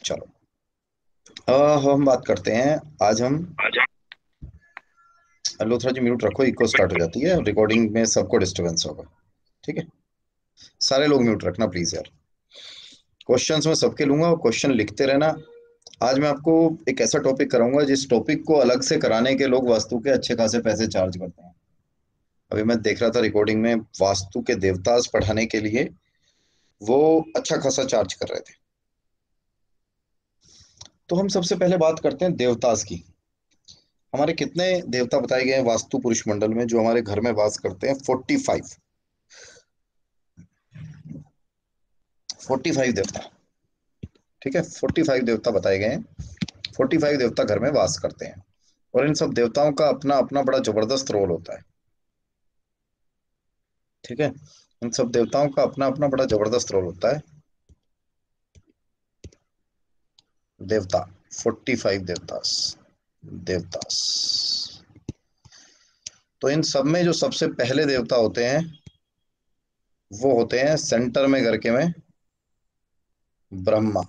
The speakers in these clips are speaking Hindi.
चलो, हम बात करते हैं। आज हम लोथरा जी म्यूट रखो, इको स्टार्ट हो जाती है रिकॉर्डिंग में, सबको डिस्टरबेंस होगा। ठीक है, सारे लोग म्यूट रखना प्लीज यार। क्वेश्चंस मैं सबके लूंगा और क्वेश्चन लिखते रहना। आज मैं आपको एक ऐसा टॉपिक कराऊंगा जिस टॉपिक को अलग से कराने के लोग वास्तु के अच्छे खासे पैसे चार्ज करते हैं। अभी मैं देख रहा था रिकॉर्डिंग में, वास्तु के देवतास पढ़ाने के लिए वो अच्छा खासा चार्ज कर रहे थे। तो हम सबसे पहले बात करते हैं देवतास की। हमारे कितने देवता बताए गए हैं वास्तु पुरुष मंडल में जो हमारे घर में वास करते हैं? 45। 45 देवता। ठीक है, 45 देवता बताए गए हैं। 45 देवता घर में वास करते हैं, और इन सब देवताओं का अपना अपना बड़ा जबरदस्त रोल होता है। ठीक है, इन सब देवताओं का अपना अपना बड़ा जबरदस्त रोल होता है। देवता, 45 देवतास। देवतास, तो इन सब में जो सबसे पहले देवता होते हैं वो होते हैं सेंटर में घर के में ब्रह्मा।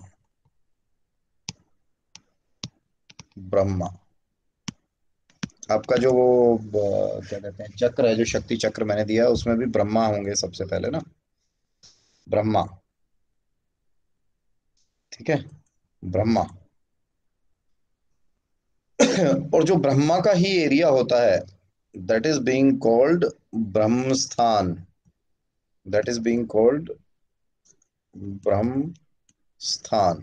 ब्रह्मा, आपका जो वो क्या कहते हैं चक्र है, जो शक्ति चक्र मैंने दिया है, उसमें भी ब्रह्मा होंगे सबसे पहले ना। ब्रह्मा। ठीक है, ब्रह्मा। और जो ब्रह्मा का ही एरिया होता है, दैट इज बीइंग कॉल्ड ब्रह्म स्थान। दैट इज बीइंग कॉल्ड ब्रह्म स्थान।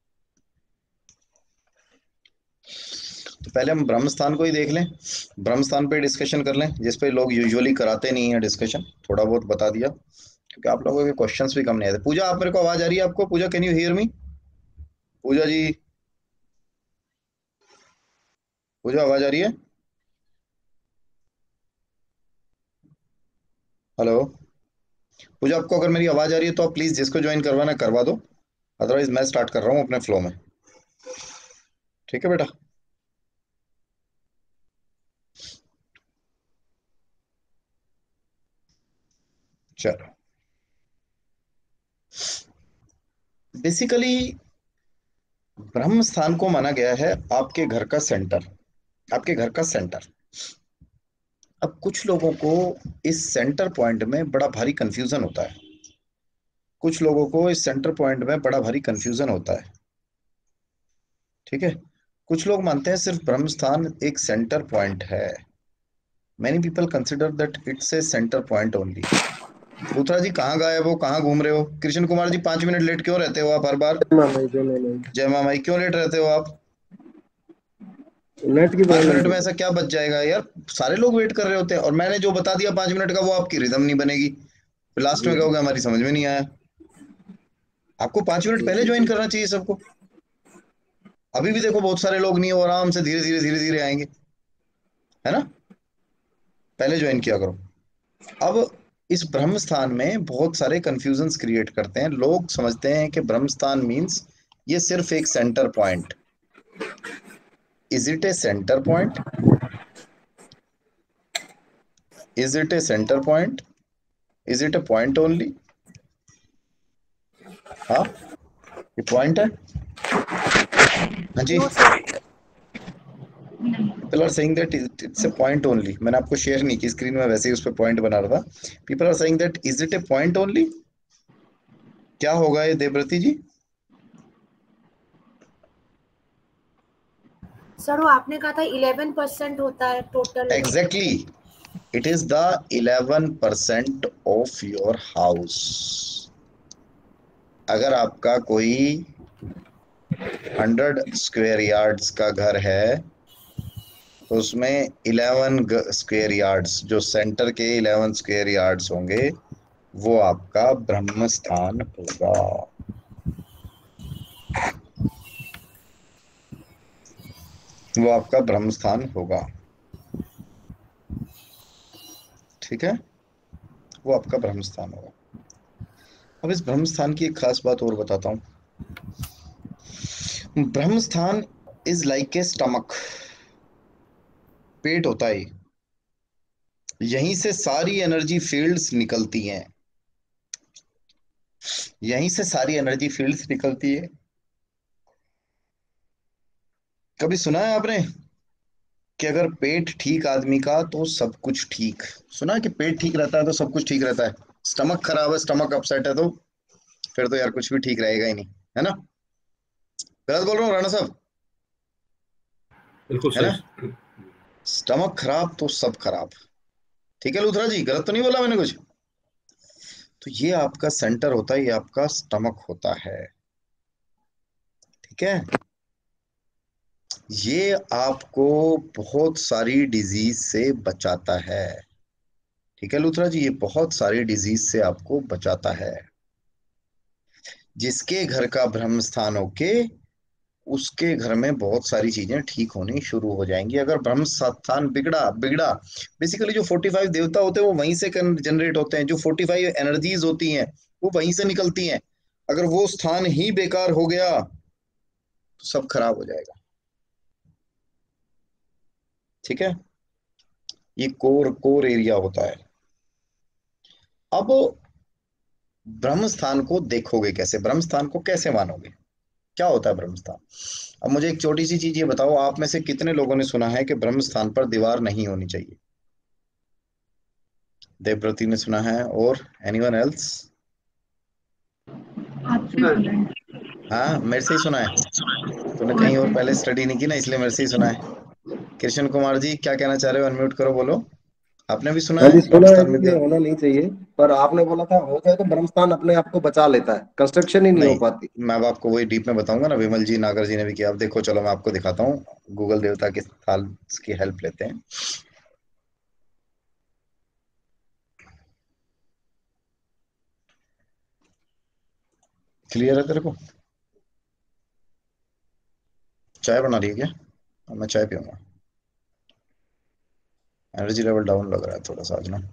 तो पहले हम ब्रह्म स्थान को ही देख लें, ब्रह्म स्थान पे डिस्कशन कर लें, जिस पे लोग यूजुअली कराते नहीं है डिस्कशन। थोड़ा बहुत बता दिया क्योंकि आप लोगों के क्वेश्चंस भी कम नहीं आते। पूजा, आप मेरे को आवाज आ रही है आपको? Pooja, can you hear me? Pooja ji, Pooja आवाज आ रही है? हेलो पूजा, आपको अगर मेरी आवाज आ रही है तो आप प्लीज जिसको ज्वाइन करवाना करवा दो, अदरवाइज मैं स्टार्ट कर रहा हूँ अपने फ्लो में। ठीक है बेटा। चलो, बेसिकली ब्रह्म स्थान को माना गया है आपके घर का सेंटर। आपके घर का सेंटर। अब कुछ लोगों को इस सेंटर पॉइंट में बड़ा भारी कंफ्यूजन होता है। कुछ लोगों को इस सेंटर पॉइंट में बड़ा भारी कंफ्यूजन होता है। ठीक है, कुछ लोग मानते हैं सिर्फ ब्रह्म स्थान एक सेंटर पॉइंट है। Many people consider that it's a center point only. Luthra ji कहाँ गायब हो, कहाँ घूम रहे हो? कृष्ण कुमार जी 5 मिनट लेट क्यों रहते हो आप हर बार? मामा जी नहीं। जय मामाई, क्यों लेट रहते हो आप? नेट की 5 मिनट प्रॉब्लम में थी। ऐसा क्या बच जाएगा यार? सारे लोग वेट कर रहे होते हैं, और मैंने जो बता दिया 5 मिनट का वो आपकी रिदम नहीं बनेगी, फिर लास्ट जी में कहोगे हमारी समझ में नहीं आया। आपको 5 मिनट जी पहले जी ज्वाइन जी। करना चाहिए सबको। अभी भी देखो बहुत सारे लोग नहीं है, वो आराम से धीरे धीरे धीरे धीरे आएंगे, है ना? पहले ज्वाइन किया करो। अब इस ब्रह्म स्थान में बहुत सारे कंफ्यूजन्स क्रिएट करते हैं। लोग समझते हैं कि ब्रह्म स्थान मीन्स ये सिर्फ एक center point. Is it a center point? Is it a center point? Is it a point only? हाँ, ये पॉइंट है। हाँ जी। No sir. People are saying that it's a point only. मैंने आपको शेयर नहीं की स्क्रीन में, वैसे ही उस पर पॉइंट बना रहा था। People are saying that is it a point only. क्या होगा ये देवव्रती जी? सर वो आपने कहा था 11% होता है total. Exactly, it is the 11% of your house. अगर आपका कोई 100 स्क्वायर यार्ड्स का घर है तो उसमें 11 स्क्वायर यार्ड्स, जो सेंटर के 11 स्क्वायर यार्ड्स होंगे, वो आपका ब्रह्म स्थान होगा। वो आपका ब्रह्म स्थान होगा। ठीक है, वो आपका ब्रह्म स्थान होगा। अब इस ब्रह्म स्थान की एक खास बात और बताता हूँ। Brahmasthan is like a stomach. पेट होता है, यहीं से सारी एनर्जी फील्ड्स निकलती हैं। यहीं से सारी एनर्जी फील्ड्स निकलती है। कभी सुना है आपने कि अगर पेट ठीक आदमी का तो सब कुछ ठीक? सुना है कि पेट ठीक रहता है तो सब कुछ ठीक रहता है। स्टमक खराब है, स्टमक अपसेट है तो फिर तो यार कुछ भी ठीक रहेगा ही नहीं, है ना? गलत बोल रहा हूँ राणा साहब? बिल्कुल है सही। ना? स्टमक खराब तो सब खराब। ठीक है लूथरा जी, गलत तो नहीं बोला मैंने कुछ? तो ये आपका सेंटर होता है, ये आपका स्टमक होता है। ठीक है। ये आपको बहुत सारी डिजीज से बचाता है। ठीक है लूथरा जी, ये बहुत सारी डिजीज से आपको बचाता है। जिसके घर का ब्रह्म स्थान होके उसके घर में बहुत सारी चीजें ठीक होनी शुरू हो जाएंगी। अगर ब्रह्म स्थान बिगड़ा बिगड़ा, बेसिकली जो 45 देवता होते हैं वो वहीं से जनरेट होते हैं, जो 45 एनर्जीज होती हैं वो वहीं से निकलती हैं। अगर वो स्थान ही बेकार हो गया तो सब खराब हो जाएगा। ठीक है। ये कोर कोर एरिया होता है। अब ब्रह्म स्थान को देखोगे कैसे, ब्रह्म स्थान को कैसे मानोगे? क्या होता है ब्रह्म स्थान? अब मुझे एक छोटी सी चीज ये बताओ, आप में से कितने लोगों ने सुना है कि ब्रह्म स्थान पर दीवार नहीं होनी चाहिए? देवव्रती ने सुना है, और एनीवन एल्स? आपसे सुना है। हाँ, मेरे से ही सुना है। तूने कहीं और पहले स्टडी नहीं की ना, इसलिए मेरे से ही सुना है। कृष्ण कुमार जी क्या कहना चाह रहे हो? अनम्यूट करो, बोलो। आपने भी सुना हाँ है जी, ब्रह्म सुना है स्थान कि में ये होना नहीं चाहिए। पर आपने बोला था हो जाए तो ब्रह्मस्थान अपने आप को बचा लेता है, कंस्ट्रक्शन ही नहीं हो नहीं, पाती। मैं अब आपको वही डीप में बताऊंगा ना, विमल जी नागर जी ने भी किया। अब देखो, चलो मैं आपको दिखाता हूँ। गूगल देवता के स्थान की हेल्प लेते हैं। क्लियर है तेरे को? चाय बना रही है क्या? अब मैं चाय पीऊंगा। एनर्जी लेवल डाउन लग रहा है थोड़ा सा आज ना।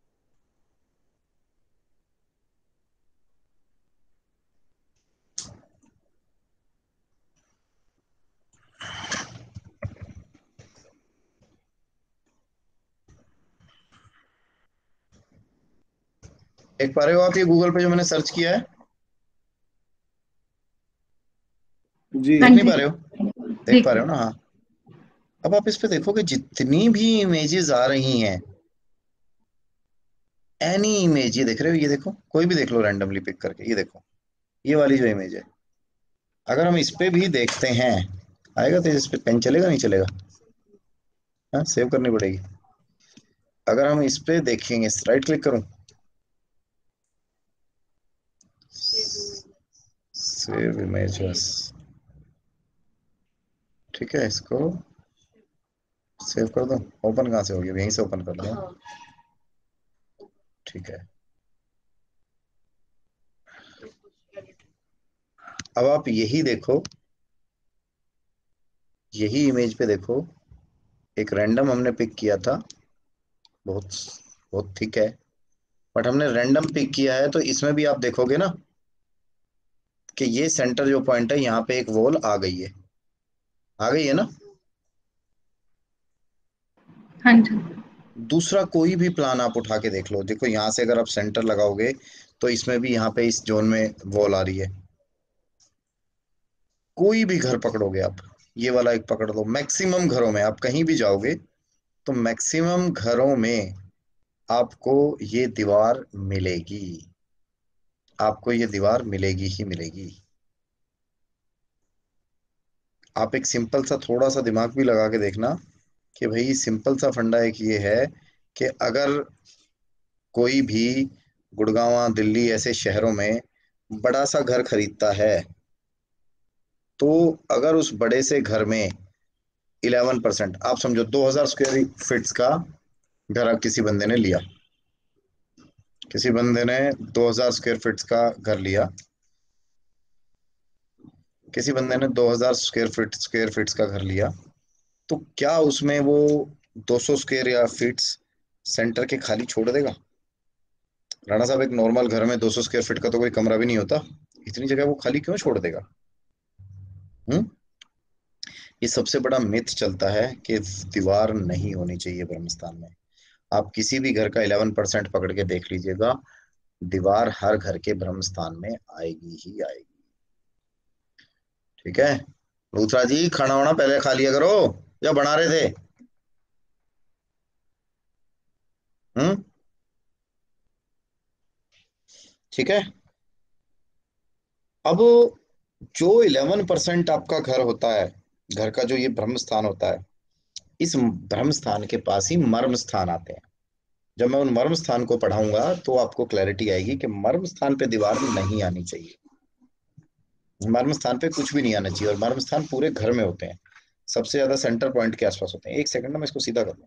देख पा रहे हो आप ये गूगल पे जो मैंने सर्च किया है? जी। हाँ देख नहीं जी। पा रहे हो? देख देख पा रहे हो ना? हाँ। अब आप इस पे देखो कि जितनी भी इमेजेस आ रही हैं, एनी इमेज, ये देख रहे हो? ये देखो, कोई भी देख लो रैंडमली पिक करके, ये देखो, ये वाली जो इमेज है, अगर हम इस पे भी देखते हैं, आएगा तो इस पे पेन चलेगा नहीं चलेगा? हाँ, सेव करनी पड़ेगी। अगर हम इस पे देखेंगे, राइट क्लिक करूं, सेव इमेजेस। ठीक है, इसको सेव कर दो। ओपन कहाँ से होगी? अब यहीं से ओपन कर लो। ठीक है। अब आप यही देखो, यही इमेज पे देखो, एक रैंडम हमने पिक किया था, बहुत बहुत ठीक है, बट हमने रैंडम पिक किया है, तो इसमें भी आप देखोगे ना कि ये सेंटर जो पॉइंट है यहाँ पे एक वॉल आ गई है। आ गई है ना? हाँ जी। दूसरा कोई भी प्लान आप उठा के देख लो, देखो यहाँ से अगर आप सेंटर लगाओगे तो इसमें भी यहाँ पे इस जोन में वॉल आ रही है। कोई भी घर पकड़ोगे आप, ये वाला एक पकड़ लो, मैक्सिमम घरों में आप कहीं भी जाओगे तो मैक्सिमम घरों में आपको ये दीवार मिलेगी। आपको ये दीवार मिलेगी ही मिलेगी। आप एक सिंपल सा थोड़ा सा दिमाग भी लगा के देखना कि भाई सिंपल सा फंडा एक ये है कि अगर कोई भी गुड़गांव दिल्ली ऐसे शहरों में बड़ा सा घर खरीदता है, तो अगर उस बड़े से घर में 11%, आप समझो 2000 स्क्वायर फीट्स का घर अब किसी बंदे ने लिया, किसी बंदे ने 2000 स्क्वायर फीट्स का घर लिया, किसी बंदे ने 2000 स्क्वायर फीट्स का घर लिया, तो क्या उसमें वो 200 स्क्वायर या फीट्स सेंटर के खाली छोड़ देगा? राणा साहब, एक नॉर्मल घर में 200 स्क्वायर फीट का तो कोई कमरा भी नहीं होता, इतनी जगह वो खाली क्यों छोड़ देगा? हम्म। ये सबसे बड़ा मिथ चलता है कि दीवार नहीं होनी चाहिए ब्रह्मस्थान में। आप किसी भी घर का 11% पकड़ के देख लीजिएगा, दीवार हर घर के ब्रह्मस्थान में आएगी ही आएगी। ठीक है। लूथरा जी, खाना वाना पहले खा लिया करो, या बना रहे थे? हम्म। ठीक है। अब जो 11% आपका घर होता है, घर का जो ये ब्रह्म स्थान होता है, इस ब्रह्म स्थान के पास ही मर्म स्थान आते हैं। जब मैं उन मर्म स्थान को पढ़ाऊंगा तो आपको क्लैरिटी आएगी कि मर्म स्थान पे दीवार नहीं आनी चाहिए। मर्म स्थान पे कुछ भी नहीं आना चाहिए, और मर्म स्थान पूरे घर में होते हैं, सबसे ज्यादा सेंटर पॉइंट के आसपास होते हैं। एक सेकंड में मैं इसको सीधा कर दूं।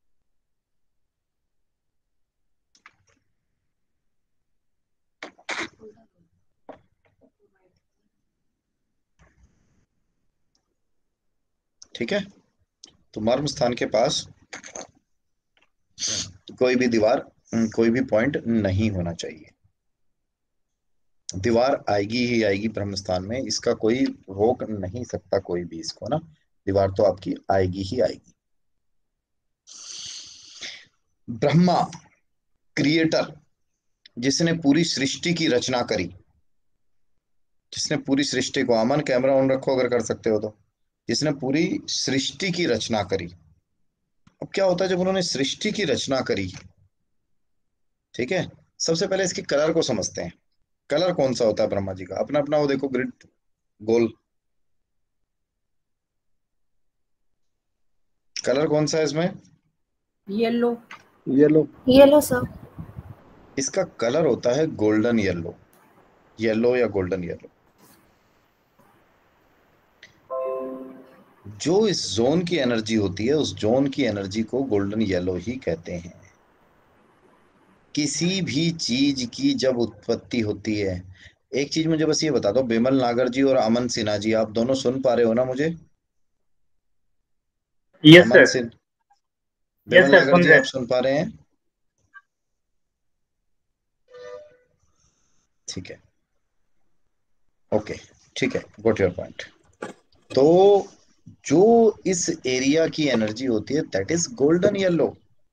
ठीक है। तो मर्म स्थान के पास कोई भी दीवार, कोई भी पॉइंट नहीं होना चाहिए। दीवार आएगी ही आएगी ब्रह्म स्थान में, इसका कोई रोक नहीं सकता कोई भी इसको ना। दीवार तो आपकी आएगी ही आएगी। ब्रह्मा, क्रिएटर, जिसने पूरी सृष्टि की रचना करी, जिसने पूरी सृष्टि को, अमन कैमरा ऑन रखो अगर कर सकते हो तो, जिसने पूरी सृष्टि की रचना करी। अब क्या होता है जब उन्होंने सृष्टि की रचना करी? ठीक है। सबसे पहले इसके कलर को समझते हैं। कलर कौन सा होता है ब्रह्मा जी का? अपना अपना वो देखो, ग्रिड, गोल। कलर कौन सा है इसमें? येलो। येलो। Yellow sir. इसका कलर होता है गोल्डन येलो, येलो या गोल्डन येलो। जो इस जोन की एनर्जी होती है, उस जोन की एनर्जी को गोल्डन येलो ही कहते हैं। किसी भी चीज की जब उत्पत्ति होती है, एक चीज मुझे बस ये बता दो, बिमल नागर जी और अमन सिन्हा जी, आप दोनों सुन पा रहे हो ना मुझे? Yes Aman sir. Sinha, yes Bimal sir, Nagar सुन जी, रहे आप सुन पा रहे हैं? ठीक है। ओके। ठीक है, गोट योर पॉइंट। तो जो इस एरिया की एनर्जी होती है, दैट इज गोल्डन येलो।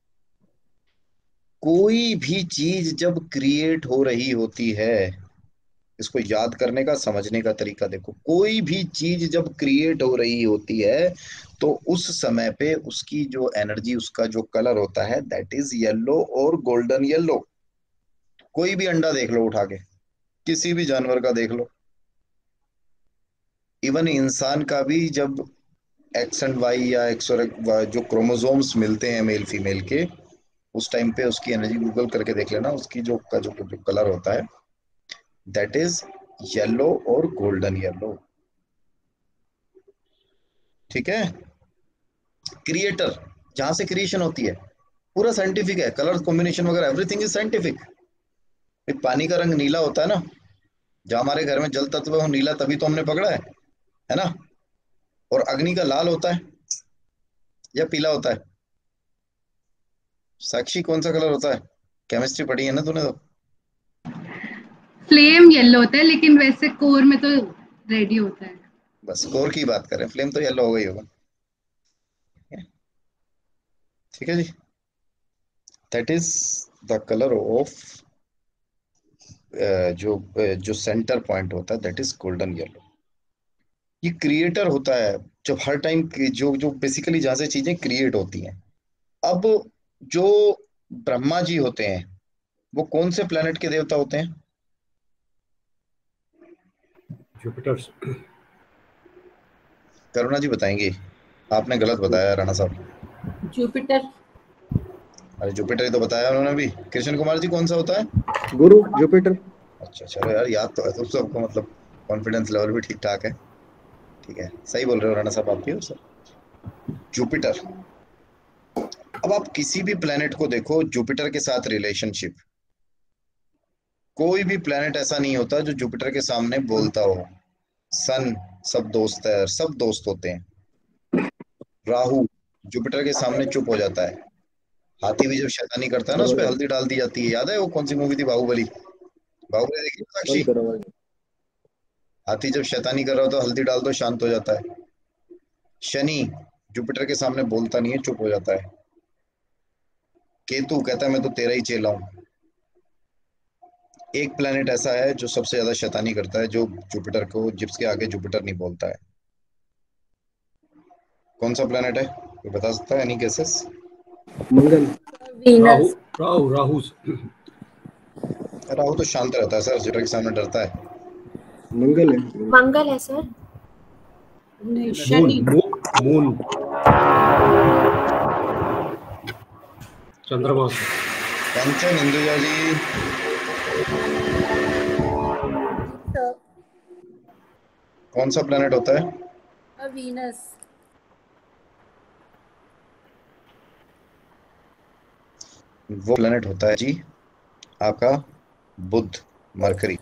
कोई भी चीज जब क्रिएट हो रही होती है, इसको याद करने का, समझने का तरीका देखो, कोई भी चीज जब क्रिएट हो रही होती है तो उस समय पे उसकी जो एनर्जी, उसका जो कलर होता है, दैट इज येलो और गोल्डन येलो। कोई भी अंडा देख लो उठा के, किसी भी जानवर का देख लो, इवन इंसान का भी, जब एक्स एंड वाई या एक्स और जो क्रोमोसोम्स मिलते हैं मेल फीमेल के, उस टाइम पे उसकी एनर्जी गूगल करके देख लेना, उसकी जो कलर होता है, दैट इज येलो और गोल्डन येलो। ठीक है। क्रिएटर, जहां से क्रिएशन होती है, पूरा साइंटिफिक है, कलर कॉम्बिनेशन वगैरह एवरीथिंग इज साइंटिफिक। पानी का रंग नीला होता है ना, जब हमारे घर में जल तत्व हो नीला, तभी तो हमने पकड़ा है ना? और अग्नि का लाल होता है या पीला होता है? साक्षी, कौन सा कलर होता है? केमिस्ट्री पढ़ी है ना तूने तो। फ्लेम येलो होता है, लेकिन वैसे कोर में तो रेड ही होता है। बस कोर की बात करें, फ्लेम तो येलो हो गई होगा। ठीक है जी। That is the colour of, जो सेंटर पॉइंट होता है, दैट इज गोल्डन येलो। ये क्रिएटर होता है, जब हर टाइम जो जो बेसिकली जहां से चीजें क्रिएट होती हैं। अब जो ब्रह्मा जी होते हैं, वो कौन से प्लेनेट के देवता होते हैं? जुपिटर। करुणा जी बताएंगे। आपने गलत बताया राणा साहब। जुपिटर। अरे जुपिटर ही तो बताया उन्होंने भी। कृष्ण कुमार जी, कौन सा होता है? गुरु, जुपिटर। अच्छा, चलो यार, याद तो है तुम सबको, मतलब कॉन्फिडेंस लेवल भी ठीक ठाक है। ठीक है, सही बोल रहे हो राणा साहब, आप भी हो सर। जुपिटर। अब आप किसी भी प्लेनेट को देखो, जुपिटर के साथ रिलेशनशिप, कोई भी प्लेनेट ऐसा नहीं होता जो जुपिटर के सामने बोलता हो। सन, सब दोस्त है, सब दोस्त होते हैं। राहु, जुपिटर के सामने चुप हो जाता है। हाथी भी जब शैतानी करता है ना, उस बंद पर करो, हल्दी डाल दी जाती है, याद है वो कौन सी मूवी थी, बाहुबली? बाहुबली देखी है साक्षी? बंद करो भाई। हाथी जब शैतानी कर रहा हो तो हल्दी डाल दो, शांत हो जाता है। शनि, जुपिटर के सामने बोलता नहीं है, चुप हो जाता है। केतु कहता है मैं तो तेरा ही चेला हूं। एक प्लेनेट ऐसा है जो सबसे ज्यादा शैतानी करता है, जो जुपिटर को, जिसके आगे जुपिटर नहीं बोलता है। कौन सा प्लेनेट है, कोई बता सकता है? Any guesses? Mangal. Rahu Venus. Rahu Rahu Rahu तो शांत रहता है सर, जुपिटर के सामने डरता है। मंगल है। मंगल है सर। नहीं, मून शनि। मून चंद्रमा से। कंचन, इंदुजा जी, सर, कौन सा प्लेनेट होता है? वीनस। वो प्लेनेट होता है जी आपका बुध, मरकरी।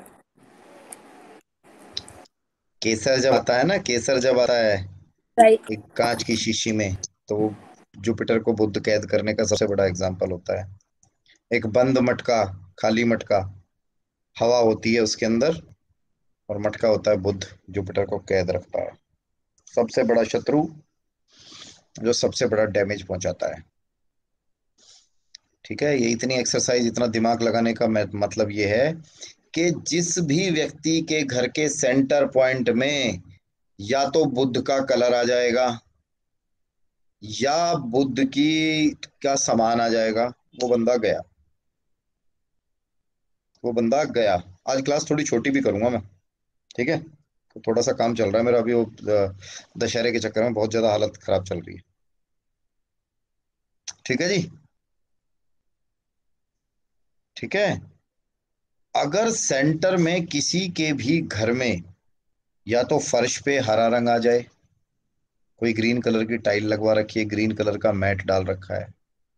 केसर जब आता है ना, केसर जब आता है राइट। एक कांच की शीशी में, तो वो जुपिटर को बुध कैद करने का सबसे बड़ा एग्जाम्पल होता है। एक बंद मटका, खाली मटका, हवा होती है उसके अंदर, और मटका होता है बुध, जुपिटर को कैद रखता है। सबसे बड़ा शत्रु जो सबसे बड़ा डैमेज पहुंचाता है। ठीक है, ये इतनी एक्सरसाइज, इतना दिमाग लगाने का मतलब ये है कि जिस भी व्यक्ति के घर के सेंटर पॉइंट में या तो बुध का कलर आ जाएगा या बुध की का सामान आ जाएगा, वो बंदा गया, वो बंदा गया। आज क्लास थोड़ी छोटी भी करूंगा मैं, ठीक है? तो थोड़ा सा काम चल रहा है मेरा अभी, वो दशहरे के चक्कर में बहुत ज्यादा हालत खराब चल रही है। ठीक है जी, ठीक है। अगर सेंटर में किसी के भी घर में या तो फर्श पे हरा रंग आ जाए, कोई ग्रीन कलर की टाइल लगवा रखी है, ग्रीन कलर का मैट डाल रखा है,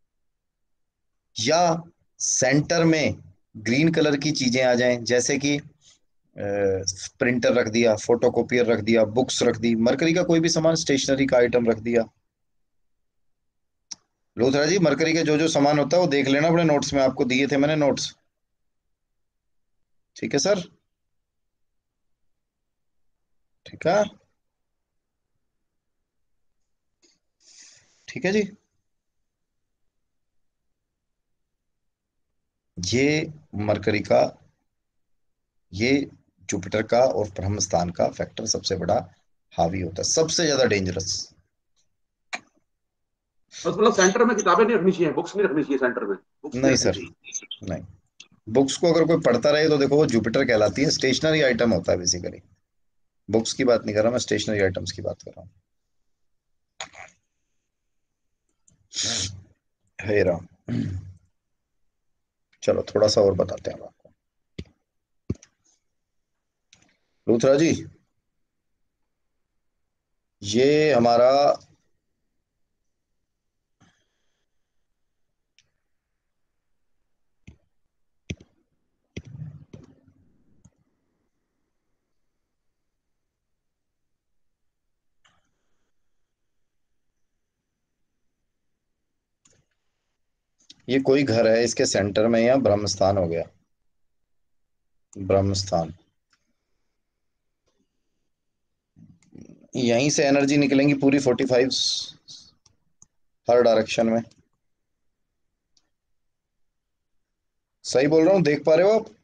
या सेंटर में ग्रीन कलर की चीजें आ जाएं, जैसे कि प्रिंटर रख दिया, फोटोकॉपियर रख दिया, बुक्स रख दी, मरकरी का कोई भी सामान, स्टेशनरी का आइटम रख दिया। लोथरा जी, मरकरी के जो जो सामान होता है वो देख लेना अपने नोट्स में, आपको दिए थे मैंने नोट्स। ठीक है सर, ठीक है, ठीक है जी। ये मरकरी का, ये जुपिटर का और ब्रह्म स्थान का फैक्टर सबसे बड़ा हावी होता है, सबसे ज्यादा डेंजरस। बस मतलब सेंटर में किताबें नहीं रखनी चाहिए, बुक्स नहीं रखनी चाहिए सेंटर में, बुक्स नहीं नहीं रखनी सर, चाहिए। नहीं। बुक्स को अगर कोई पढ़ता रहे तो देखो वो जुपिटर कहलाती है, स्टेशनरी आइटम होता है बेसिकली। बुक्स की बात नहीं कर रहा मैं, स्टेशनरी आइटम्स की बात कर रहा हूँ। हे राम। चलो थोड़ा सा और बताते हैं आपको। लूथरा जी, ये हमारा ये कोई घर है, इसके सेंटर में या ब्रह्म स्थान हो गया, ब्रह्म स्थान। यहीं से एनर्जी निकलेंगी पूरी 45 हर डायरेक्शन में। सही बोल रहा हूँ, देख पा रहे हो आप?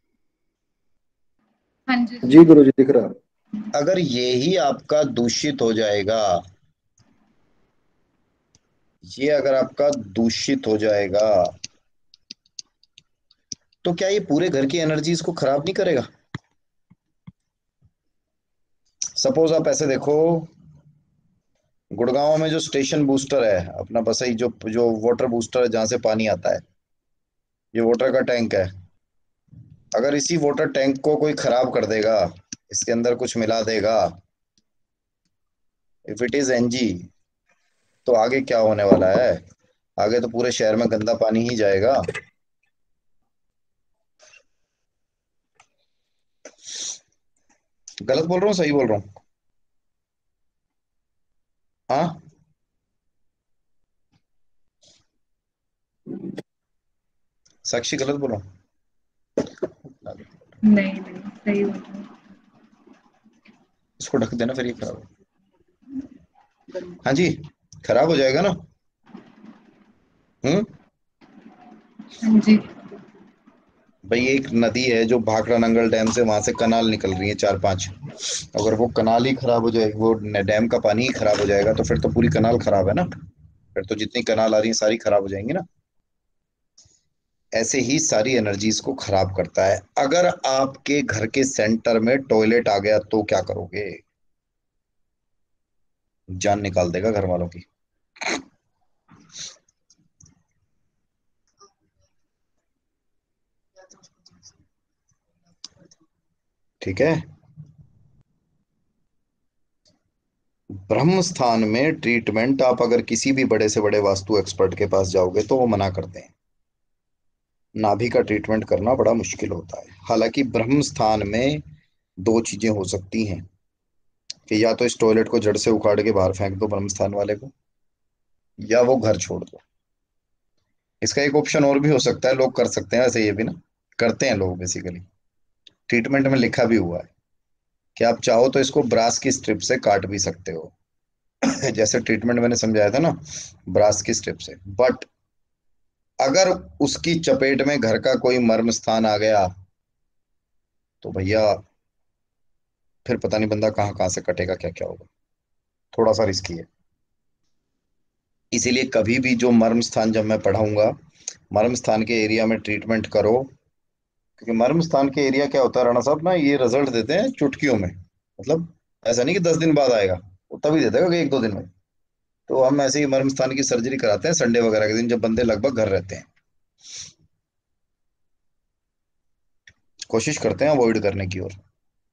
हाँ जी सर। जी गुरु जी, दिख रहा है। अगर ये ही आपका दूषित हो जाएगा, ये अगर आपका दूषित हो जाएगा, तो क्या ये पूरे घर की एनर्जीज को खराब नहीं करेगा? सपोज आप ऐसे देखो, गुड़गांव में जो स्टेशन बूस्टर है अपना, बसई, जो जो वाटर बूस्टर है जहां से पानी आता है, ये वाटर का टैंक है। अगर इसी वाटर टैंक को कोई खराब कर देगा, इसके अंदर कुछ मिला देगा, इफ इट इज एनजी, तो आगे क्या होने वाला है? आगे तो पूरे शहर में गंदा पानी ही जाएगा। गलत बोल रहा हूँ, सही बोल रहा हूँ? हाँ, साक्षी गलत बोल रहा हूँ? नहीं नहीं, सही बोल रहे हो। इसको ढक देना, फिर ये खराब हो। हाँ जी, खराब हो जाएगा ना। हम्म। हाँ जी। भाई एक नदी है जो भाखड़ा नंगल डैम से, वहां से कनाल निकल रही है 4-5। अगर वो कनाल ही खराब हो जाएगी, वो डैम का पानी ही खराब हो जाएगा, तो फिर तो पूरी कनाल खराब है ना। फिर तो जितनी कनाल आ रही है सारी खराब हो जाएंगी ना। ऐसे ही सारी एनर्जीज को खराब करता है। अगर आपके घर के सेंटर में टॉयलेट आ गया तो क्या करोगे? जान निकाल देगा घर वालों की। ठीक है। ब्रह्म स्थान में ट्रीटमेंट, आप अगर किसी भी बड़े से बड़े वास्तु एक्सपर्ट के पास जाओगे तो वो मना करते हैं। नाभि का ट्रीटमेंट करना बड़ा मुश्किल होता है। हालांकि ब्रह्म स्थान में दो चीजें हो सकती हैं, कि या तो इस टॉयलेट को जड़ से उखाड़ के बाहर फेंक दो ब्रह्म स्थान वाले को, या वो घर छोड़ दो। इसका एक ऑप्शन और भी हो सकता है, लोग कर सकते हैं वैसे, ये भी ना करते हैं लोग बेसिकली। ट्रीटमेंट में लिखा भी हुआ है कि आप चाहो तो इसको ब्रास की स्ट्रिप से काट भी सकते हो। जैसे ट्रीटमेंट मैंने समझाया था ना, ब्रास की स्ट्रिप से। बट अगर उसकी चपेट में घर का कोई मर्म स्थान आ गया तो भैया फिर पता नहीं बंदा कहाँ कहाँ से कटेगा, क्या क्या होगा। थोड़ा सा रिस्की है। इसीलिए कभी भी जो मर्म स्थान, जब मैं पढ़ाऊंगा, मर्म स्थान के एरिया में ट्रीटमेंट करो। क्योंकि मर्म स्थान के एरिया क्या होता है राणा साहब ना, ये रिजल्ट देते हैं चुटकियों में। मतलब ऐसा नहीं कि 10 दिन बाद आएगा, वो तभी दे देगा कि 1-2 दिन में। तो हम ऐसे ही मर्म स्थान की सर्जरी कराते हैं संडे वगैरह के दिन, जब बंदे लगभग घर रहते हैं। कोशिश करते हैं अवॉइड करने की ओर।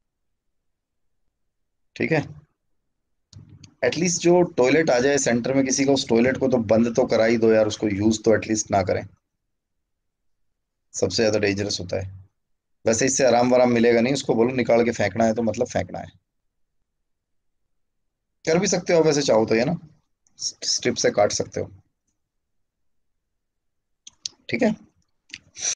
ठीक है। एटलीस्ट जो टॉयलेट आ जाए सेंटर में किसी का, उस टॉयलेट को तो बंद तो करा ही दो यार, उसको यूज तो एटलीस्ट ना करें। सबसे ज्यादा डेंजरस होता है। वैसे इससे आराम वाराम मिलेगा नहीं, उसको बोलो निकाल के फेंकना है तो मतलब फेंकना है। कर भी सकते हो वैसे चाहो तो, ये ना स्ट्रिप से काट सकते हो। ठीक है।